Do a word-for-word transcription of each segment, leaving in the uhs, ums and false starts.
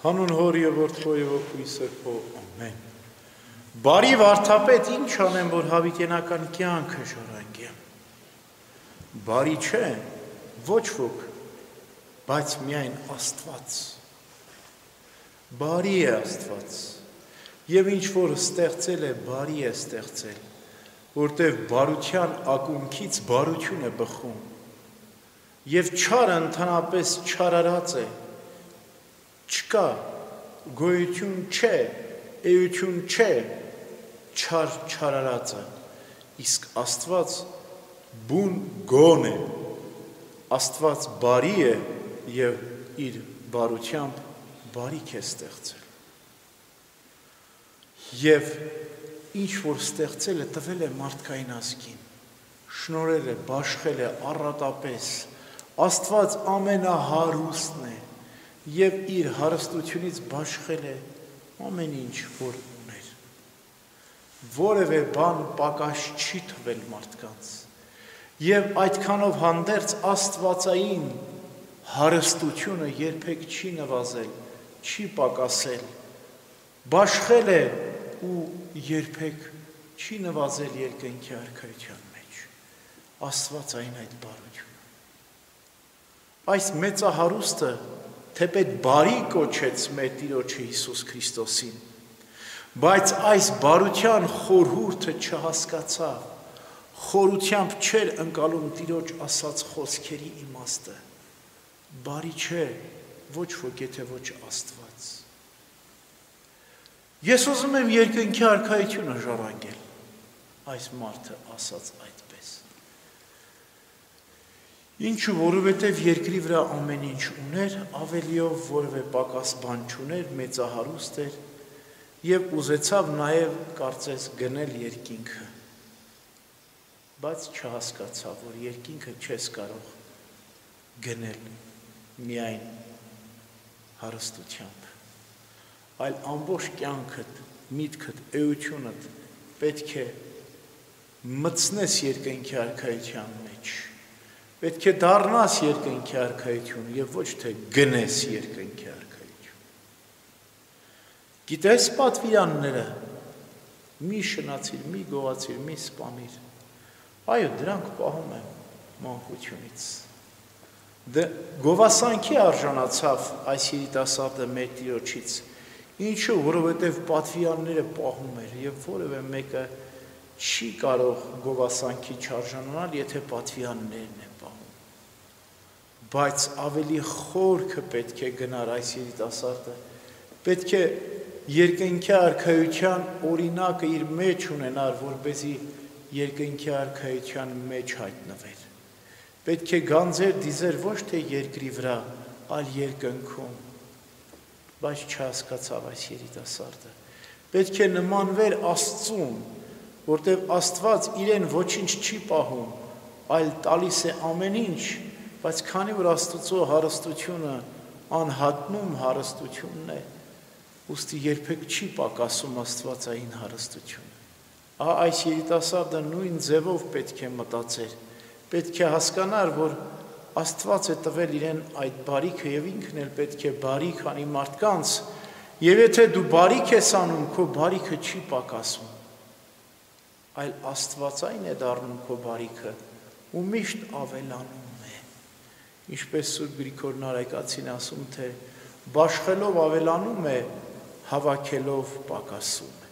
Հանուն Հոր եւ Որդու եւ Ոգու Սրբո, ամեն։ Բարի վարդապետ, ինչ անեմ, որ հավիտենական կյանքը ժառանգեմ։ Բարի չէ, ոչ ոք, բայց միայն Աստված։ Բարի է Աստված, եւ ինչ որ ստեղծել է, բարի է ստեղծել, որտեւ բարության ակունքից բարություն է բխում, եւ չարը ընդհանրապես չարարած է, չկա, գոյություն չէ, էություն չէ, չար չարարածը, իսկ Աստված բուն գոն է, Աստված բարի է եւ իր բարությամբ բարիք է ստեղծել։ Եվ ինչ որ ստեղծել է, տվել է մարդկային ազգին, շնորհել է, բաշխել է առատապես, Աստված ամենահարուստն է եւ իր հարստությունից բաշխել է ամեն ինչ, որ ուներ։ Որևէ բան պակաս չի թվել մարդկանց։ Եվ այդքանով հանդերձ աստվածային հարստությունը երբեք չի նվազել, չի պակասել, բաշխել է ու երբեք չի նվազել երկնքի արքայության մեջ։ Աստվածային այդ բարությունը։ Այս մեծահարուստը թեպետ բարի կոչեց մեր Տիրոջը Հիսուս Քրիստոսին, բայց այս բարության խորհուրդը չհասկացավ, խորությամբ չէր ընկալում Տիրոջ ասած խոսքերի իմաստը, բարի չէ, ոչ ոք, եթե ոչ Աստված։ Ես ուզում եմ երկնքի արքայությունը ժառանգել, այս մարդը ասաց այդպես։ Ինչու, որովհետև երկրի վրա ամեն ինչ ուներ, ավելիով որևէ պակաս բան չուներ, մեծահարուստ էր եւ ուզեցավ նաեւ կարծես գնել երկինքը, բայց չհասկացավ, որ երկինքը չես կարող գնել միայն հարստությամբ, այլ ամբողջ կյանքդ, միտքդ, էությունդ պետք է մտցնես երկնքի արքայության մեջ, պետք է դառնաս երկնքի արքայություն եւ ոչ թե գնես երկնքի արքայություն։ Գիտես պատվիրանները, մի շնացիր, մի գողացիր, մի սպանիր, այո, դրանք պահում են մանկությունից։ Դե գովասանքի արժանացավ այս երիտասարդը մեր Տիրոջից, ինչու, որովհետև պատվիրանները պահում էր եւ որևէ մեկը չի կարող գովասանքի չարժանանալ, եթե պատվիրաններն է պահում։ Բայց ավելի խորքը պետք է գնար այս երիտասարդը, պետք է երկնքի արքայության օրինակը իր մեջ ունենար, որպեսզի երկնքի արքայության մեջ հայտնվեր։ Պետք է գանձեր դիզեր ոչ թե երկրի վրա, այլ երկնքում, բայց չհասկացավ այս երիտասարդը։ Պետք է նմանվեր Աստծուն, որտեղ Աստված իրեն ոչինչ չի պահում, այլ տալիս է ամեն ինչ, բայց քանի որ Աստծո հարստությունը անհատնում հարստությունն է, ուստի երբեք չի պակասում Աստվածային հարստությունը։ Ահա այս երիտասարդը նույն ձևով պետք է մտածեր, պետք է հասկանար, որ Աստված է տվել իրեն այդ բարիքը եւ ինքն էլ պետք է բարիք անի մարդկանց, եւ եթե դու բարիք ես անում, քո բարիքը չի պակասում, այլ Աստվածային է դառնում քո բարիքը ու միշտ ավելանում է։ Ինչպես Սուրբ Գրիգոր Նարեկացին ասում, թե բաշխելով ավելանում է, հավաքելով պակասում է։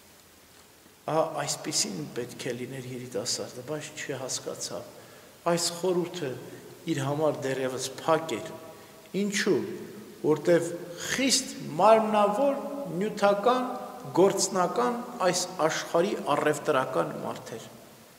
Ահա այսպիսին պետք է լիներ երիտասարդը, բայց չհասկացավ։ Այս խորհուրդը իր համար դեռևս փակ էր։ Ինչու, որտև խիստ մարմնավոր, նյութական, գործնական այս աշխարհի առևտրական մարդ էր։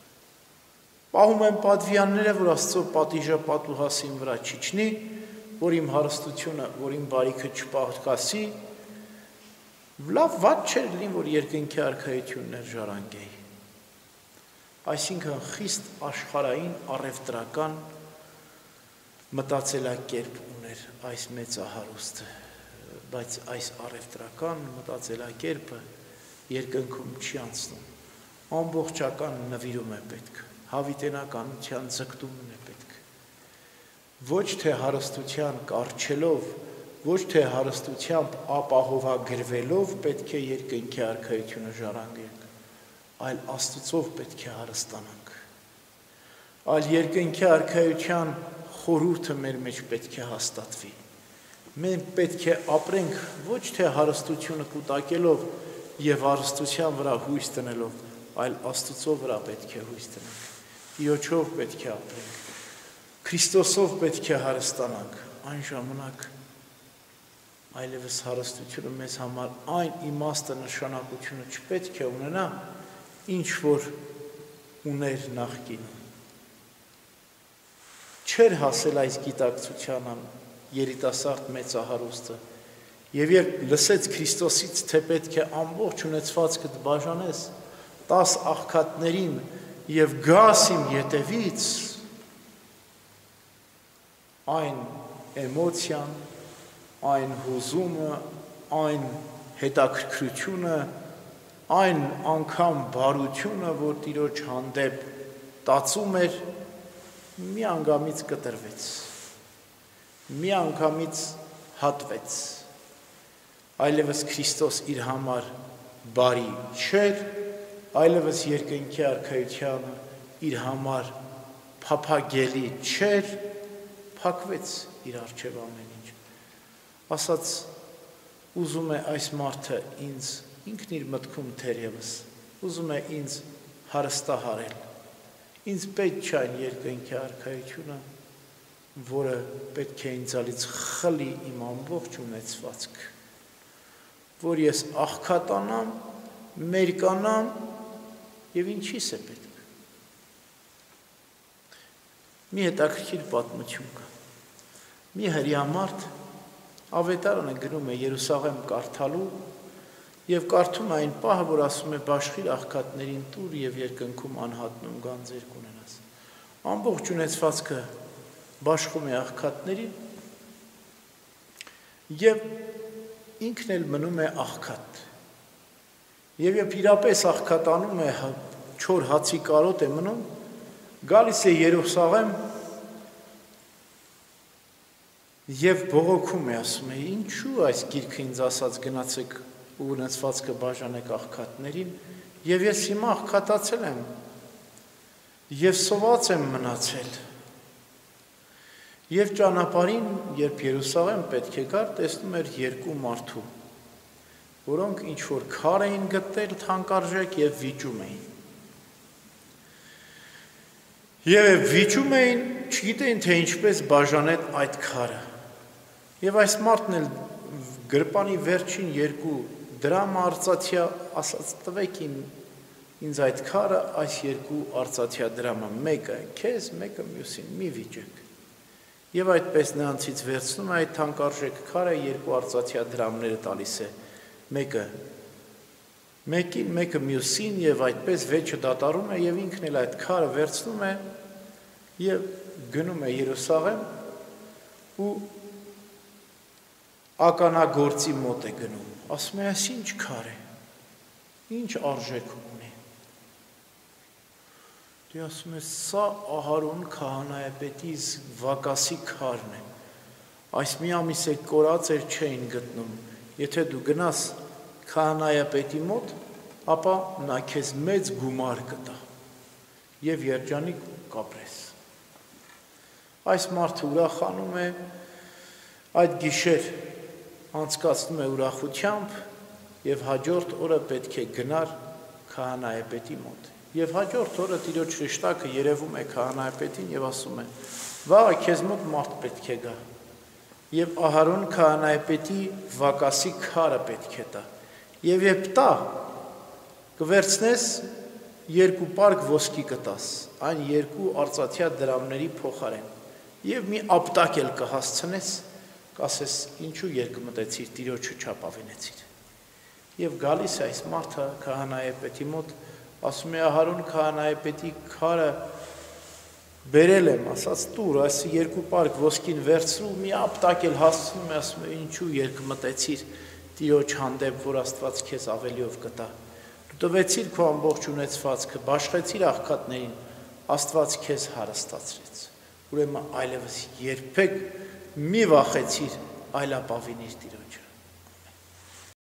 Պահում են պատվիրանները, որ Աստծո պատիժը պատուհասին վրա չիջնի, որ իմ հարստությունը, որ իմ բարիքը չպակասի, լավ վատ չէր լինի, որ երկնքի արքայություններ ժառանգեի։ Այսինքն խիստ աշխարհային առևտրական մտածելակերպ ուներ այս մեծահարուստը, բայց այս առևտրական մտածելակերպը երկնքում չի անցնում, ամբողջական նվիրում է պետք, հավիտենականության ձգտումն է պետք, ոչ թե հարստության կառչելով, ոչ թե հարստությամբ ապահովագրվելով պետք է երկնքի արքայությունը ժառանգենք, այլ Աստծով պետք է հարստանանք։ Այլ երկնքի արքայության խորհուրդը մեր մեջ պետք է հաստատվի։ Մենք պետք է ապրենք ոչ թե հարստությունը կուտակելով եւ հարստության վրա հույս տնելով, այլ Աստծո վրա պետք է հույս տնենք։ Իոչով պետք է ապրենք, Քրիստոսով պետք է հարստանանք, այն ժամանակ այլևս հարստությունը մեզ համար այն իմաստը նշանակությունը չպետք է ունենա, ինչ որ ուներ նախկինում։ Չէր հասել այս գիտակցությանը երիտասարդ մեծահարուստը, եւ երբ լսեց Քրիստոսից, թե պետք է ամբողջ ունեցվածքդ բաժանես տաս աղքատներին եւ գաս իմ ետևից, այն էմոցիան, այն հուզումը, այն հետաքրքրությունը, այն անգամ բարությունը, որ Տիրոջ հանդեպ տածում էր, մի անգամից կտրվեց, մի անգամից հատվեց, այլևս Քրիստոս իր համար բարի չէր, այլևս երկնքի արքայությանը իր համար փափագելի չէր, փակվեց իր առջև ամեն ինչ։ Ասաց, ուզում է այս մարդը ինձ, ինքն իր մտքում թերևս, ուզում է ինձ հարստահարել, ինձ պետք չէ այն երկնքի արքայությունը, որը պետք է ինձանից խլի իմ ամբողջ ունեցվածք, որ ես աղքատանամ, մերկանամ եւ ինչի՞ս է պետք։ Մի հետաքրքիր պատմություն կա։ Մի հրեամարդ ավետարանը գնում է Երուսաղեմ կարդալու եւ կարդում այն պահը, որ ասում է բաշխիր աղքատներին տուր եւ երկնքում անհատնում գանձեր կունենաս։ Ամբողջ ունեցվածքը բաշխում է աղքատներին եւ ինքն էլ մնում է աղքատ։ Եվ երբ իրապես աղքատանում է, չոր հացի կարոտ է մնում, գալիս է Երուսաղեմ եւ բողոքում է, ասում է, ինչու այս գիրքը ինձ ասած գնացեք ու ունեցվածքը բաժանեք աղքատներին, եւ ես հիմա աղքատացել եմ եւ սոված եմ մնացել։ Եվ ճանապարհին, երբ Երուսաղեմ պետք է գար, տեսնում էր երկու մարդու, որոնք ինչ-որ քար էին գտել թանկարժեք եւ վիճում էին։ Եվ վիճում էին, չգիտեին, թե ինչպես բաժանեն այդ քարը։ Եվ այս մարդն էլ գրպանի վերջին երկու դրամ արծաթյա ասաց, տվեք իմ ինձ այդ քարը, այս երկու արծաթյա դրամը, մեկը քեզ, մեկը մյուսին, մի վիճեք։ Եվ այդպես նրանցից վերցնում է այդ թանկարժեք քարը, երկու արծաթյա դրամները տալիս է, մեկը մեկին, մեկը մյուսին, եւ այդպես վեճը դատարում է, եւ ինքն էլ այդ քարը վերցնում է եւ գնում է Երուսաղեմ ու ականագործի մոտ է գնում, ասում է, այս ինչ քար է, ինչ արժեք ունի։ Դե ասում է, սա Ահարոն քահանայապետի Վակասի քարն է, այս մի ամիս է կորած էր չէին գտնում, եթե դու գնաս քահանայապետի մոտ, ապա նա քեզ մեծ գումար կտա եւ երջանիկ կապրես։ Այս մարդը ուրախանում է, այդ գիշեր անցկացնում է ուրախությամբ եւ հաջորդ օրը պետք է գնար քահանայապետի մոտ։ Եվ հաջորդ օրը Տիրոջ հրեշտակը երևում է քահանայապետին եւ ասում է. «Վաղը քեզ մոտ մարդ պետք է գա»։ Եվ Ահարոն քահանայապետի Վակասի քարը պետք է տա։ Եվ երբ տա, կվերցնես երկու պարկ ոսկի կտաս, այն երկու արծաթյա դրամների փոխարեն։ Եվ մի ապտակ էլ կհասցնես, կասես, ինչու երկմտեցիր, Տիրոջը չապավենեցիր։ Եվ գալիս է այս մարդը քահանայապետի մոտ, ասում է, Ահարոն քահանայապետի քարը բերել եմ, ասաց տուր, այս երկու պարկ ոսկին վերցրու, մի ապտակ էլ հասցնում է, ասում է, ինչու երկմտեցիր Տիրոջ հանդեպ, որ Աստված քեզ ավելիով կտա։ Դու տվեցիր քո ամբողջ ունեցվածքը, բաշխեցիր աղքատներին, Աստված քեզ հարստացրեց։ Ուրեմն այլևս երբեք մի վախեցիր այլապավինիր Տիրոջը։